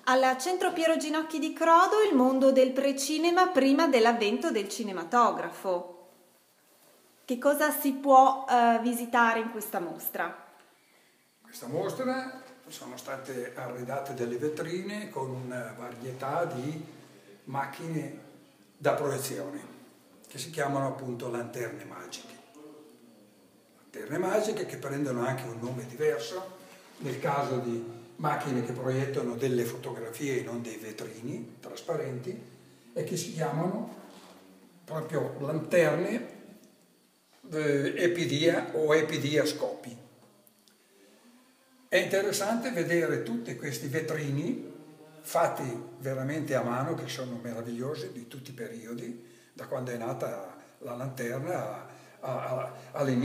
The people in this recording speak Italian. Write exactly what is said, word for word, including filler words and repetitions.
Al Centro Piero Ginocchi di Crodo il mondo del precinema prima dell'avvento del cinematografo. Che cosa si può eh, visitare in questa mostra? In questa mostra sono state arredate delle vetrine con una varietà di macchine da proiezione che si chiamano appunto lanterne magiche. Lanterne magiche che prendono anche un nome diverso nel caso di macchine che proiettano delle fotografie e non dei vetrini trasparenti e che si chiamano proprio lanterne eh, epidia o epidiascopi. È interessante vedere tutti questi vetrini fatti veramente a mano, che sono meravigliosi di tutti i periodi, da quando è nata la lanterna all'inizio